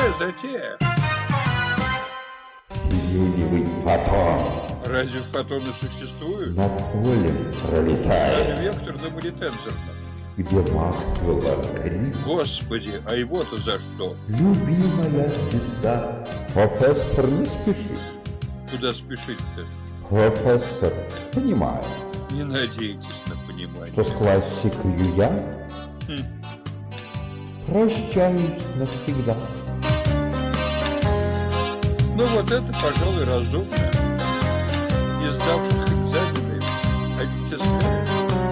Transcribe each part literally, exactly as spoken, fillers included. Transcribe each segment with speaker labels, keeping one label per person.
Speaker 1: Неплохая затея.
Speaker 2: Сиреневый фотон
Speaker 1: Разве фотоны существуют?
Speaker 2: над полем
Speaker 1: Над
Speaker 2: пролетает,
Speaker 1: векторным или тензорным?
Speaker 2: где Максвелла крик.
Speaker 1: Господи, а его-то за что?
Speaker 2: Любимая звезда. Профессор, не спеши.
Speaker 1: Куда спешить-то?
Speaker 2: Профессор, понимаю,
Speaker 1: Не надейтесь на понимание.
Speaker 2: что с классикой я
Speaker 1: Хм.
Speaker 2: прощаюсь навсегда.
Speaker 1: Ну вот это, пожалуй, разумно. Из сдавших экзамены отчисляют.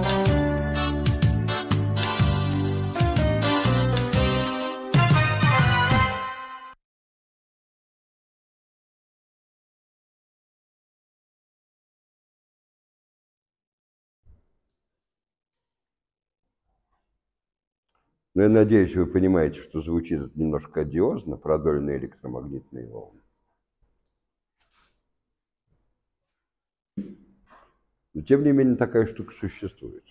Speaker 3: Но я надеюсь, вы понимаете, что звучит это немножко одиозно, продольные электромагнитные волны. Но тем не менее такая штука существует.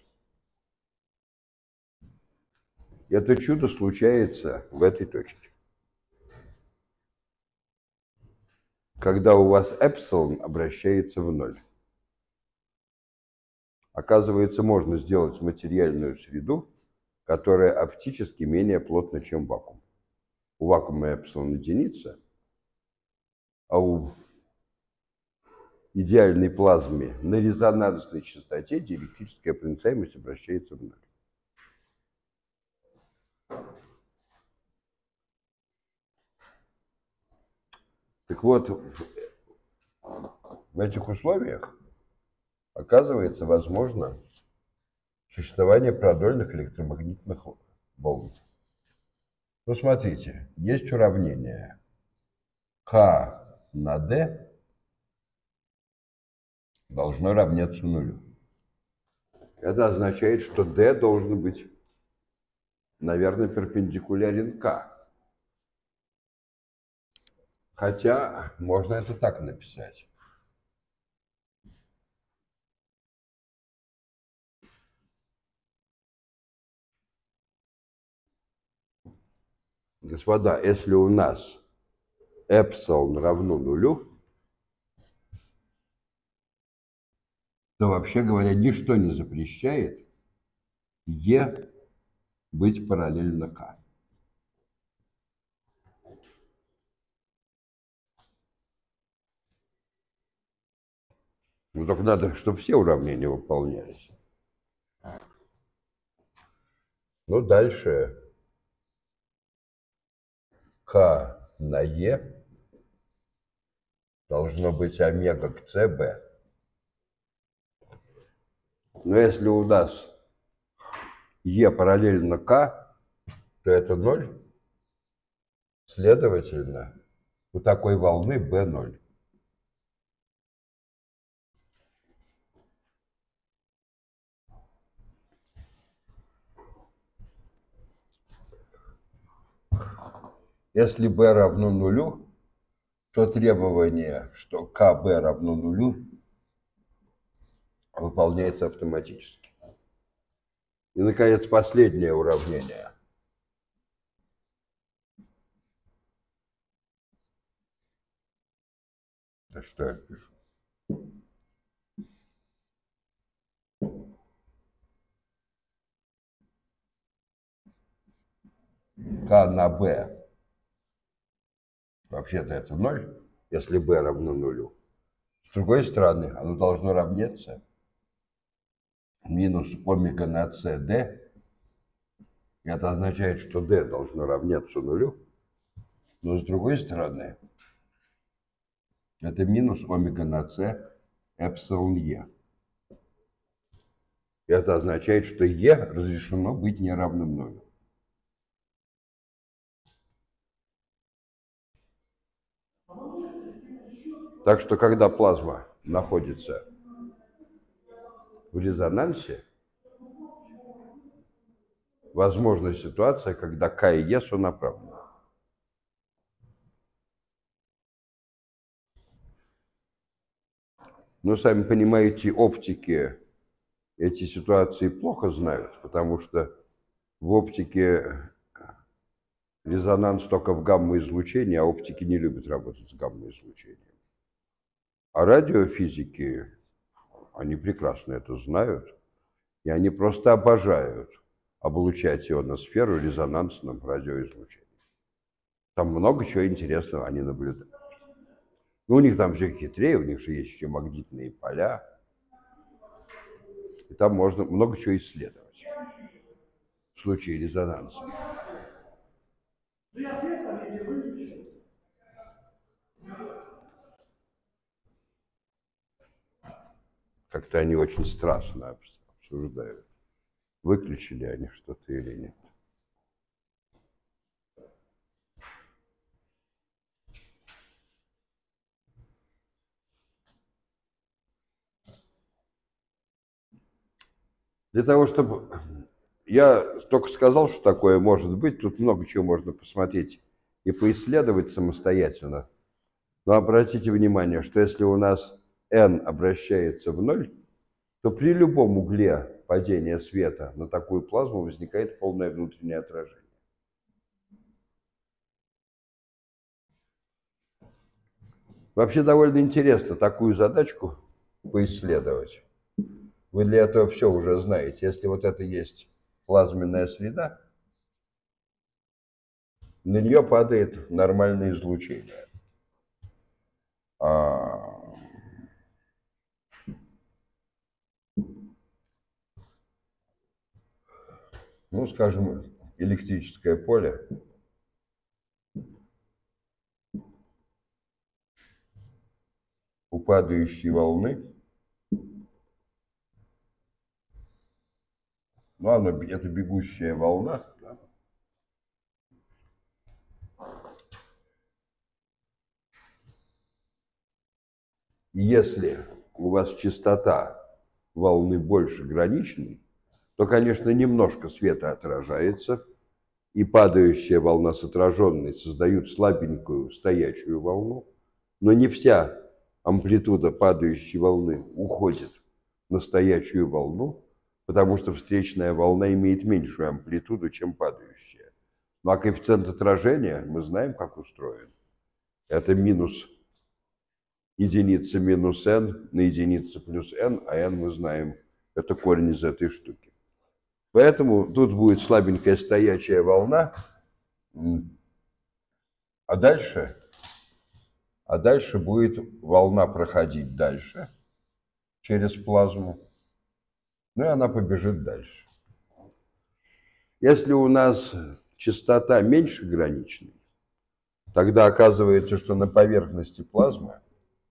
Speaker 3: И это чудо случается в этой точке. Когда у вас эпсилон обращается в ноль. Оказывается, можно сделать материальную среду, которая оптически менее плотна, чем вакуум. У вакуума эпсилон единица, а у идеальной плазме на резонансной частоте диэлектрическая проницаемость обращается в ноль. Так вот, в этих условиях оказывается возможно существование продольных электромагнитных волн. Ну, смотрите, есть уравнение К на D должно равняться нулю. Это означает, что D должен быть, наверное, перпендикулярен К. Хотя можно это так написать. Господа, если у нас эпсилон равно нулю, то, вообще говоря, ничто не запрещает Е быть параллельно К. Ну, только надо, чтобы все уравнения выполнялись. Ну, дальше К на Е должно быть омега к ЦБ. Но если у нас Е параллельно К, то это ноль. Следовательно, у такой волны B ноль. Если B равно нулю, то требование, что КБ равно нулю, выполняется автоматически. И, наконец, последнее уравнение. Да что я пишу? К на B. Вообще-то это ноль, если B равно нулю. С другой стороны, оно должно равняться минус омега на cd. Это означает, что D должно равняться нулю. Но с другой стороны, это минус омега на c эпсилон Е. Это означает, что Е разрешено быть неравным нулю. Так что, когда плазма находится в резонансе, возможна ситуация, когда К и Е сонаправлены. Но, сами понимаете, оптики эти ситуации плохо знают, потому что в оптике резонанс только в гамма-излучении, а оптики не любят работать с гамма-излучением. А радиофизики, они прекрасно это знают, и они просто обожают облучать ионосферу резонансным радиоизлучением. Там много чего интересного они наблюдают. Ну, у них там все хитрее, у них же есть еще магнитные поля. И там можно много чего исследовать в случае резонанса. Как-то они очень страстно обсуждают, выключили они что-то или нет. Для того, чтобы... Я только сказал, что такое может быть, тут много чего можно посмотреть и поисследовать самостоятельно. Но обратите внимание, что если у нас n обращается в ноль, то при любом угле падения света на такую плазму возникает полное внутреннее отражение. Вообще довольно интересно такую задачку поисследовать. Вы для этого все уже знаете. Если вот это есть плазменная среда, на нее падает нормальное излучение. А... Ну, скажем, электрическое поле. У падающей волны. Ну, она, это бегущая волна. Да? Если у вас частота волны больше граничной, то, конечно, немножко света отражается, и падающая волна с отраженной создают слабенькую стоячую волну, но не вся амплитуда падающей волны уходит на стоячую волну, потому что встречная волна имеет меньшую амплитуду, чем падающая. Ну а коэффициент отражения мы знаем, как устроен. Это минус единица минус n на единицу плюс n, а n мы знаем, это корень из этой штуки. Поэтому тут будет слабенькая стоячая волна, а дальше, а дальше будет волна проходить дальше через плазму. Ну и она побежит дальше. Если у нас частота меньше граничной, тогда оказывается, что на поверхности плазмы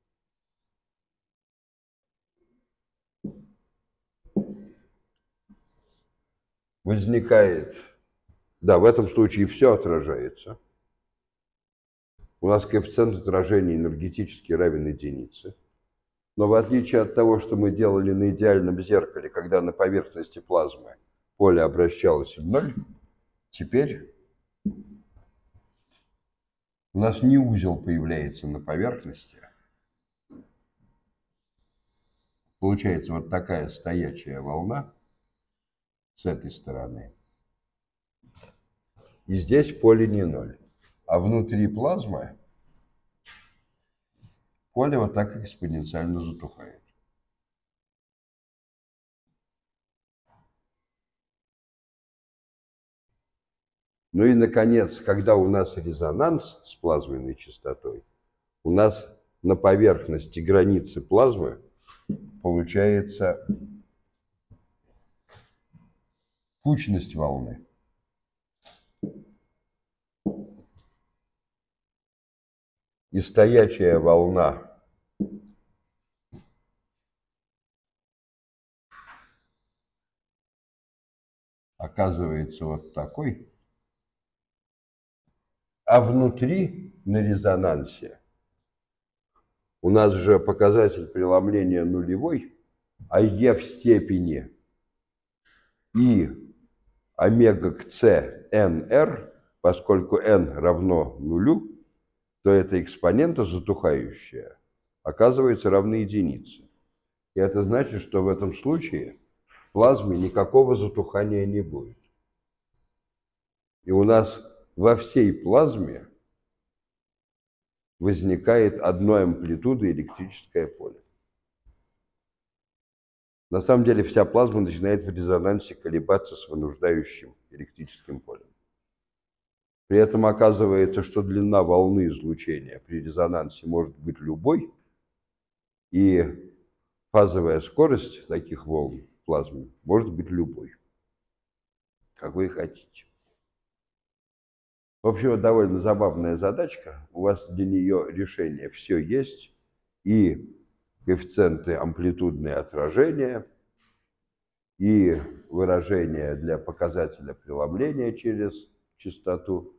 Speaker 3: возникает, да, в этом случае все отражается. У нас коэффициент отражения энергетически равен единице. Но в отличие от того, что мы делали на идеальном зеркале, когда на поверхности плазмы поле обращалось в ноль, теперь у нас не узел появляется на поверхности. Получается вот такая стоячая волна с этой стороны. И здесь поле не ноль. А внутри плазмы поле вот так экспоненциально затухает. Ну и, наконец, когда у нас резонанс с плазменной частотой, у нас на поверхности границы плазмы получается кучность волны. И стоячая волна оказывается вот такой, а внутри на резонансе у нас же показатель преломления нулевой, а Е в степени И омега к С НР, поскольку n равно нулю, то эта экспонента затухающая оказывается равна единице. И это значит, что в этом случае в плазме никакого затухания не будет. И у нас во всей плазме возникает одной амплитуды электрическое поле. На самом деле вся плазма начинает в резонансе колебаться с вынуждающим электрическим полем. При этом оказывается, что длина волны излучения при резонансе может быть любой, и фазовая скорость таких волн в плазме может быть любой, как вы хотите. В общем, довольно забавная задачка. У вас для нее решение все есть, и коэффициенты амплитудные отражения, и выражения для показателя преломления через частоту.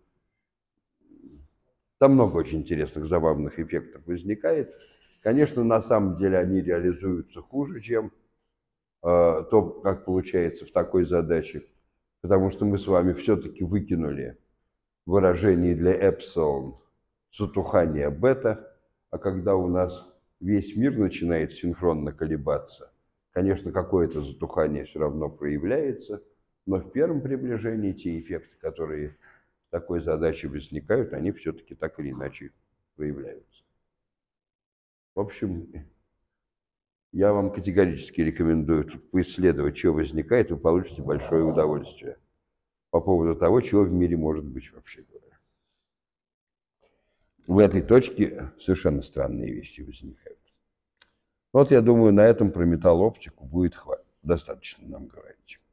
Speaker 3: Там много очень интересных, забавных эффектов возникает. Конечно, на самом деле они реализуются хуже, чем э, то, как получается в такой задаче, потому что мы с вами все-таки выкинули выражение для эпсилон затухание бета, а когда у нас весь мир начинает синхронно колебаться, конечно, какое-то затухание все равно проявляется, но в первом приближении те эффекты, которые в такой задаче возникают, они все-таки так или иначе проявляются. В общем, я вам категорически рекомендую тут поисследовать, что возникает, вы получите большое удовольствие по поводу того, чего в мире может быть, вообще говоря. В этой точке совершенно странные вещи возникают. Вот, я думаю, на этом про металлооптику будет хватит. Достаточно нам говорить.